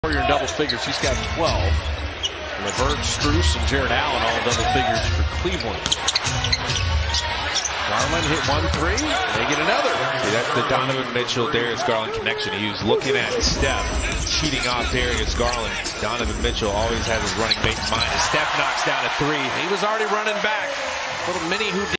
You're in double figures. He's got 12. LeVert, Strus, and Jared Allen all double figures for Cleveland. Garland hit 1-3. They get another. See, that's the Donovan Mitchell, Darius Garland connection. He was looking at Steph, cheating off Darius Garland. Donovan Mitchell always has his running mate in mind. As Steph knocks down a three. He was already running back. Little mini who